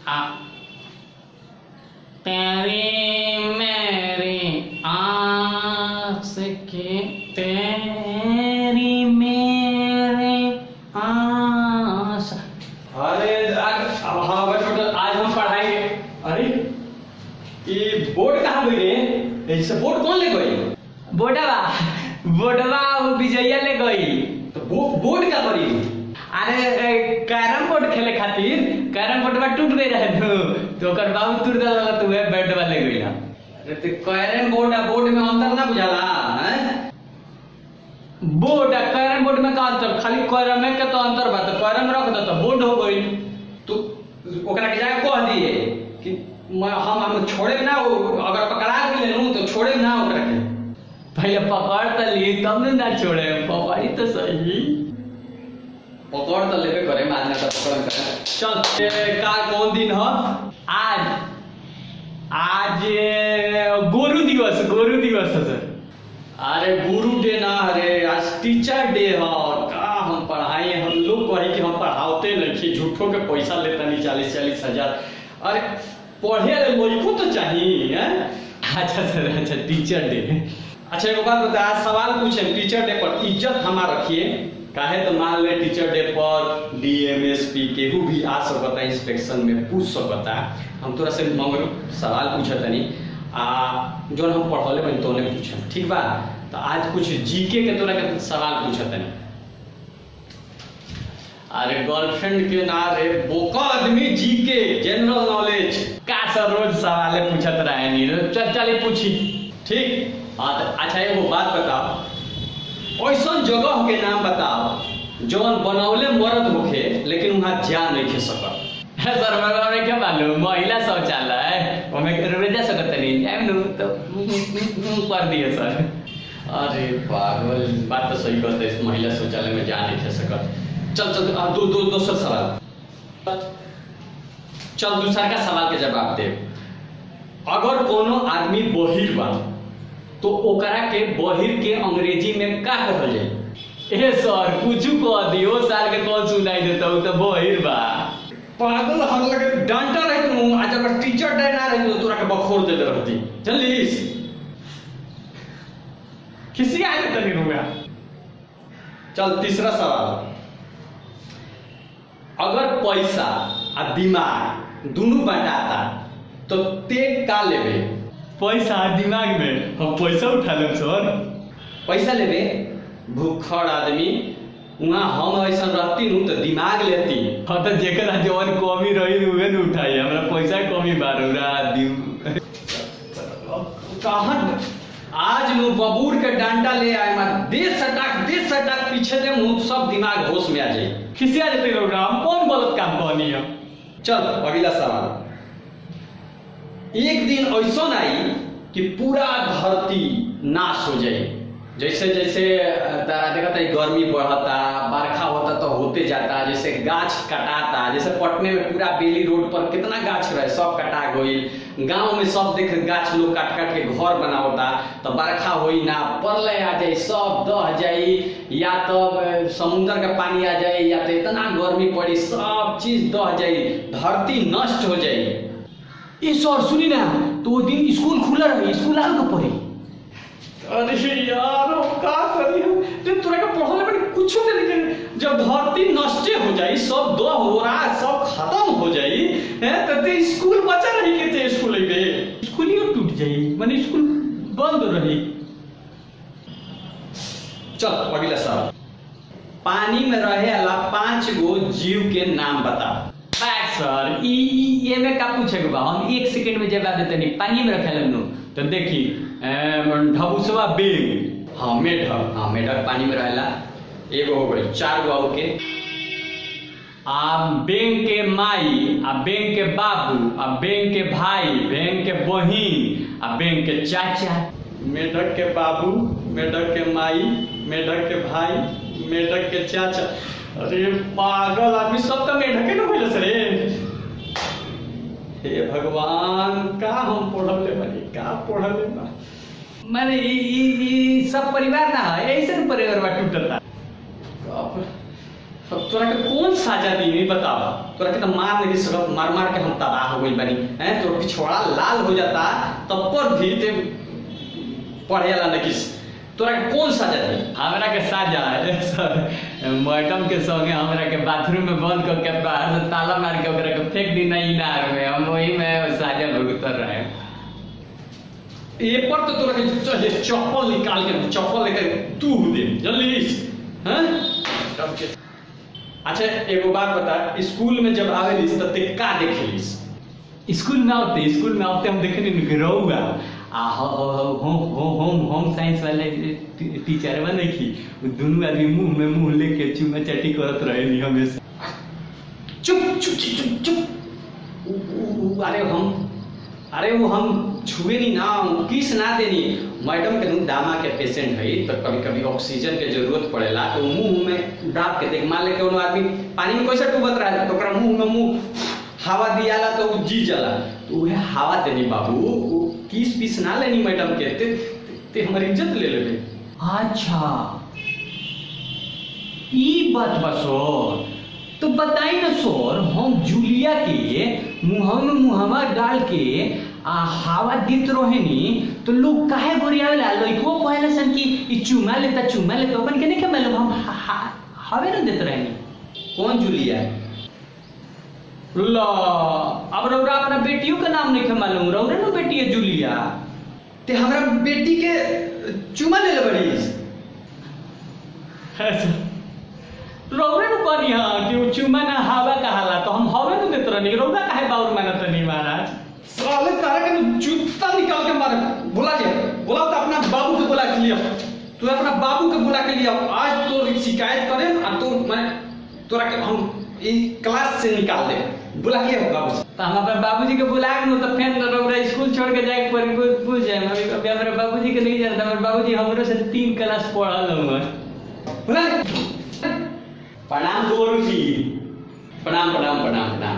तेरी मेरी आस के तेरी मेरी आस। अरे हाँ बेटा आज हम पढ़ाएंगे। अरे ये बोर्ड कहाँ गई रे? ऐसे बोर्ड कौन ले गई? बोर्डवा वो विजया ले गई। तो बोर्ड क्या करी? अरे कैरम बोर्ड खेले खातिर कैरम बोर्डवा टूट गई रहे तो ओकर बाबू तुर दला तो वे बैटवा ले गई। अरे तो कैरम बोर्ड और बोर्ड में अंतर ना बुझाला हैं? बोर्ड कैरम बोर्ड में का अंतर? खाली कैरम में के तो अंतर बा, तो कैरम रख दो तो बोर्ड हो गई। तो ओकरा के जाके कह दिए कि हम छोड़े ना, वो अगर पकड़ा गेले नु तो छोड़े ना ओकरा के। पहले पकड़ तो ली तब ना छोड़े, पकड़ी तो सही। पकड़ तो लेबे करे, मारना तो पकड़ करे। चल का कौन दिन है आज गुरु दिवस है सर। अरे गुरु डे ना, अरे आज टीचर डे है। का हम पढ़ाए, हम लोग कहे कि हम पढ़ाते नहीं, झूठों के पैसा लेता नहीं 40-40 हजार। अरे पढ़े लड़को तो चाहिए हैं? अच्छा सर, अच्छा टीचर डे। अच्छा एक बात बता, आज सवाल पूछे टीचर डे पर इज्जत हमारा रखिए। काहे तो मान ले टीचर डे पर डीएमएसपी केहू भी आ सकता, इंस्पेक्शन में पूछ सकता। हम तोरा से मगर सवाल पूछत नहीं जो हम पढ़ले बनी तो पूछे, ठीक बा? तो आज कुछ जीके के तोरा के सवाल पूछत नहीं। अरे गर्लफ्रेंड के ना रे, बोका आदमी जीके जनरल नॉलेज का सर रोज सवाल पूछत रहे नहीं। चल पूछी, ठीक? हाँ तो अच्छा एगो बात बताओ, ऐसा जगह के नाम बताओ जौन बनौले मर्द होखे लेकिन वहां जा नहीं खे सकत। सर मैं क्या मालूम, महिला शौचालय ओमे जा सकत नहीं तो कर दिए सर। अरे पागल, बात तो सही कहते हैं, महिला शौचालय में जा नहीं खे सकत। चल दूसरा सवाल। चल दूसरा का सवाल के जवाब दे। अगर कोनो आदमी बहिर बा तो ओकरा के बहिर के अंग्रेजी में का कहल जाए? ए सर कुछ कह दियो, साल के कौन सुनाई देता हूँ तो बहिर बा। पागल हर लगे डांटा रहे तुम। आज अगर टीचर डे ना रही तो तोरा के बखोर दे रहती। जल्दी किसी आए तो नहीं रुका। चल तीसरा सवाल। अगर पैसा और दिमाग दोनों बटाता तो ते का लेबे? पैसा दिमाग में हम पैसा उठा लें सर। पैसा लेबे? भूखड़ आदमी वहाँ हम ऐसा रहती हूँ तो दिमाग लेती। हाँ तो जेकरा जवन कमी रही उहे न उठाई, हमरा पैसा कमी बारूरा दी। कहाँ आज नु बबूर के डांटा ले आए मार दे सटाक पीछे दे मुंह सब दिमाग होश में आ जाए। खिसिया देते लोग, हम कौन गलत काम कहनी है? चल अगला सवाल। एक दिन ऐसा आई कि पूरा धरती नाश हो जाए, जैसे जैसे तारा देखता है गर्मी बढ़ता, बरखा होता तो होते जाता, जैसे गाछ कटाता, जैसे पटने में पूरा बेली रोड पर कितना गाछ रहे सब कटा गई। गांव में सब देख गाछ लोग काट के घर बनावता, तो बरखा होई ना, प्रलय आ जाए, सब दह जाए, या तो समुद्र का पानी आ जाए, या तो इतना गर्मी पड़ी सब चीज दह जाए, धरती नष्ट हो जाए। ये सर सुनी ना, तो वो दिन स्कूल खुला रहे, स्कूल आल के पढ़े। अरे यार का करी हम जब तोरा के पढ़ले में कुछ नहीं लिखे। जब धरती नष्ट हो जाई, सब दह हो रहा, सब खत्म हो जाई है तो ते स्कूल बचा रही के ते स्कूल में स्कूल ही टूट जाई, माने स्कूल बंद रही। चल अगला सवाल। पानी में रहे वाला 5 गो जीव के नाम बता। सर ये में का पूछे बा, हम 1 सेकंड में जवाब देते नहीं। पानी में रखे लगनो तो देखी ढबुसवा बेग। हाँ मेढक, हाँ मेढक पानी में रहेला। एगो हो गई, 4 गो के बेंग के माई, बेंग के बाबू, बेंग के भाई, बेंग के बहिन, बेंग के चाचा। मेढक के बाबू, मेढक के माई, मेढक के भाई, मेढक के चाचा। अरे पागल आदमी सब तो मेढके न भइल रे। हे भगवान का हम पढ़ले बनी, का पढ़ले बा। माने ई सब परिवार ना है, ऐसे परिवार बा टूटता। तब तोरा के कौन साजा दी नहीं बतावा, तोरा के तो मार नहीं सकत, मार मार के हम तबाह हो गई बनी हैं, तो पिछवाड़ा लाल हो जाता तब पर भी ते पढ़े वाला नहीं, तोरा के कौन साजा दी? हमरा के साजा है सर, मैडम के संगे हमरा के बाथरूम में बंद करके बाहर से ताला मार के ओकरा के फेंक दी नहीं इनार में, हम वही में साजा भुगत रहे। ये पर तो तोरा के चाहिए चप्पल निकाल के, चप्पल लेकर तू दे जल्दी हैं। अच्छा एगो बात बता, स्कूल में जब आवेलिस त ते का देखेलिस? स्कूल में आते हम देखे नहीं रहुआ आ होम साइंस वाले टीचर बने की दोनों आदमी मुंह में मुंह लेके चुमा चाटी करत रहे नहीं हमेशा। चुप चुप चुप चुप, अरे वो हम छुए नहीं ना, किस ना देनी। मैडम के दामा के पेशेंट है तो कभी कभी ऑक्सीजन के जरूरत पड़ेला तो मुंह में डाल के देख, मान ले के आदमी पानी में कैसे डूबत रहा तो ओकरा मुंह में मुंह हवा दियाला तो जी जाला, तो वह हवा देनी बाबू, किस पीस ना लेनी मैडम के, ते हमारी इज्जत ले लेबे। अच्छा ई बात बसो तो बताई ना सर, हम जूलिया के मुँह में मुहवा डाल के आ हवा देत रहे नी तो लोग काहे गोरियावेला, लइको कहले सन कि ई चुमा लेता अपन के नहीं के मालूम, हम हवे ना देत रहे नी। कौन जूलिया? ला अब रौरा अपना बेटियों का नाम नहीं के मालूम, रौरा ना बेटी है जूलिया। ते हमरा बेटी के चुमा ले बड़ीस? रौरा न कहनी हां कि वो चुमा ना हवा कहाला तो हम हवे न देत रहनी, रौरा काहे बाउर मानत नहीं महाराज? साले तारा के जूता निकाल के मारे, बुला तो अपना बाबू के बुला के लिया, तू अपना बाबू के बुला के लिया, आज तो शिकायत करे और तो मैं तोरा के हम ई क्लास से निकाल दे, बुला के बाबू से। तो हम अपने बाबूजी के बुला के तो फिर रौरा स्कूल छोड़ के जाए पर पूछ जाए, अभी हमारे बाबूजी के नहीं जानता, हमारे बाबूजी हमरे से 3 क्लास पढ़ल हूं। बुला प्रणाम गुरु जी, प्रणाम प्रणाम प्रणाम प्रणाम।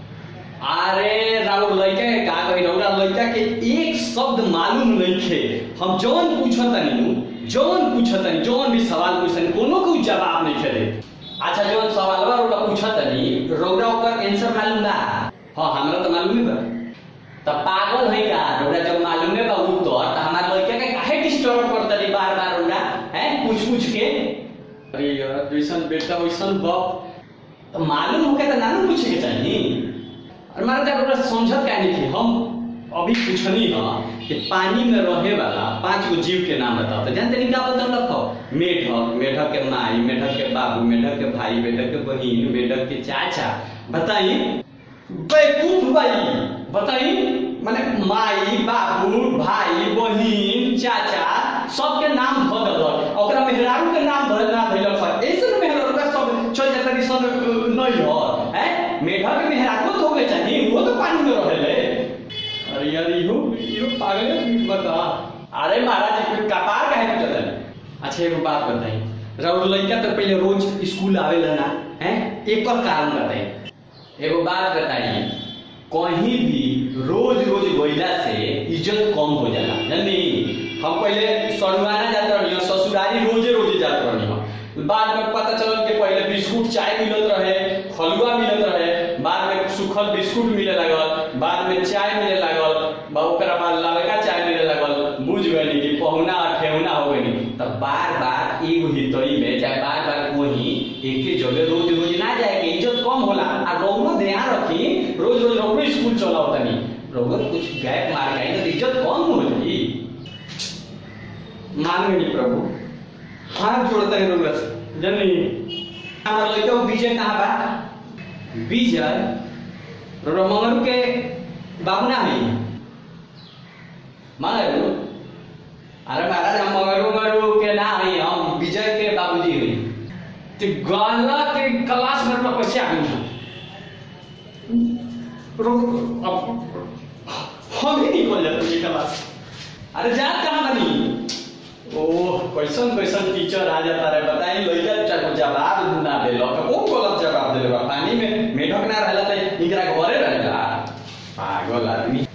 अरे राउर लड़का के का कही, रौरा लड़का के एक शब्द मालूम नहीं थे, हम जौन पूछतनी जौन भी सवाल पूछतनी कोनो को जवाब नहीं थे। अच्छा जौन सवाल बा रौरा पूछतनी रौरा ओकर आंसर मालूम बा? हां हमरा तो मालूम ही बा। त पागल है का रौरा, जब मालूम है बा उत्तर त हमार लड़का के काहे डिस्टर्ब करतनी बार-बार रौरा हैं पूछ के? अरे यार जैसन बेटा वैसन बाप, तो मालूम होके तो नानू पूछे के चाहिए। और मारा जब समझत का नहीं थी, हम अभी पूछनी है कि पानी में रहे वाला 5 गो जीव के नाम बताओ, तो जानते नहीं क्या बताओ? रखो मेढक, मेढक के माई, मेढक के बाबू, मेढक के भाई, मेढक के बहन, मेढक के चाचा, बताइए बेवकूफ भाई, बताइए माने माई बाबू भाई बहन चाचा सबके नाम धो देलक, ओकरा मेहरारू के नाम धो ना देलक है, ऐसे न मेहरारू का सब चल जाता कि सब नहीं हो हैं। मेढक के मेहरारू तो होगे चाहिए, वो तो पानी में रहेले। अरे यार इहो पागल है, बता। अरे महाराज कपार काहे पे चलल? अच्छा एगो बात बताई, रौर लड़का तो पहले रोज स्कूल आवेला ना हैं, एक और कारण बताई। एगो बात बताइए, कहीं भी रोज गइला से इज्जत कम हो जाला, जानी? हम पहले सरुआना जाते रही, ससुरारी रोजे जाते रही, बाद में पता चल के पहले बिस्कुट चाय मिलत रहे, हलवा मिलत रहे, बाद में सूखल बिस्कुट मिले लगल, बाद में चाय मिले लगल, ओकरा बाद ललका चाय मिले लगल, बुझ गई कि पहुना ठेहुना हो गई। तब बार एगो हितई में चाहे बार वही एक जगह रोज ना जाए के इज्जत कम होला। आ रोनो ध्यान रखी, रोज रोनो स्कूल चलाओ तनी, रोनो कुछ गैप मार गई तो इज्जत कम हो जाई। मान गई प्रभु, हाथ जोड़ता है रोग जनी। हमारा लड़का विजय कहाँ बा? विजय मंगरू के बाबू ना है मंगरू? अरे महाराज हम मंगरू के ना है, हम विजय के बाबूजी हुई। तो गाला के क्लास में कैसे आ गई? हम ही निकल जाते क्लास। अरे जा कहाँ बनी? ओह कैसन टीचर आ जाता रहे, बताइए लइका जवाब ना देलो, कौन गलत जवाब देले बा? पानी में मेढक ना रहला त इकरा घरे रहेला, पागल आदमी।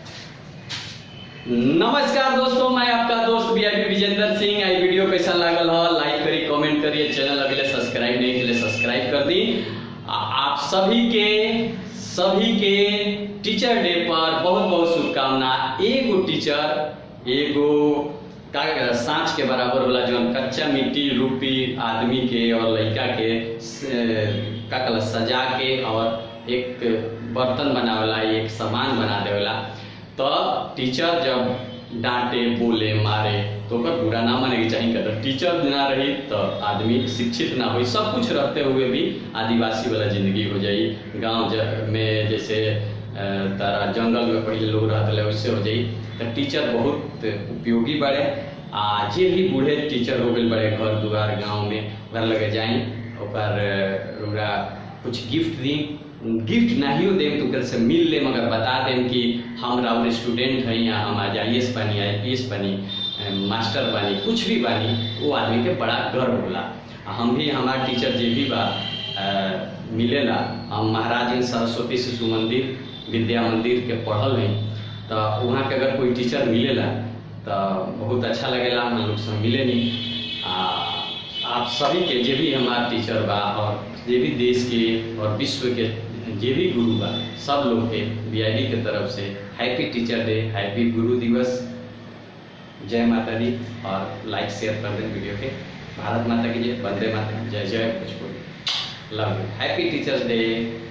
नमस्कार दोस्तों, मैं आपका दोस्त वीआईपी विजेंद्र सिंह। आई वीडियो कैसा लागल हो लाइक करी, कमेंट करिए, चैनल अभी सब्सक्राइब नहीं किए सब्सक्राइब कर दी। आप सभी के टीचर डे पर बहुत बहुत शुभकामना। एगो टीचर एगो का सांच के बराबर होला, जो कच्चा मिट्टी रूपी आदमी के और लड़का के का कहला सजा के और एक बर्तन बनावेला, एक सामान बना देवेला। तो टीचर जब डांटे बोले मारे तो ओकर बुरा ना माने के चाहिए। अगर टीचर ना रही तो आदमी शिक्षित ना हो, सब कुछ रहते हुए भी आदिवासी वाला जिंदगी हो जाई। गांव में जैसे तारा जंगल में पहले लोग रहते वैसे हो जाई। तो टीचर बहुत उपयोगी बड़े। जे भी बूढ़े टीचर हो गए बड़े घर दुआर गांव में घर लगे जाई, ओकरा कुछ गिफ्ट दी। गिफ्ट नहीं देम तो ओकर से मिल ले, मगर बता देम कि हमरा और स्टूडेंट हैं या हम आज IAS बनी, IPS बनी, मास्टर बनी, कुछ भी बनी, वो आदमी के बड़ा गर्व होला। हम भी हमारे टीचर जे भी बा मिलेला। हम महाराज सरस्वती शिशु मंदिर विद्या मंदिर के पढ़ल हैं, तो वहाँ के अगर कोई टीचर मिलेला तो बहुत अच्छा लगेला। हम लोग से मिले नहीं। आप सभी के जे भी हमारे टीचर बा और जे भी देश के और विश्व के जे भी गुरु बा, सब लोग के BID के तरफ से हैप्पी टीचर डे, हैप्पी गुरु दिवस। जय माता दी। और लाइक शेयर कर दें वीडियो के। भारत माता की जय, वंदे मातरम, जय जय Bhojpuri. Love you. Happy teachers day.